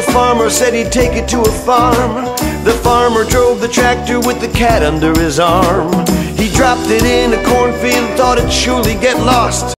farmer said he'd take it to a farm. The farmer drove the tractor with the cat under his arm. He dropped it in a cornfield, thought it'd surely get lost.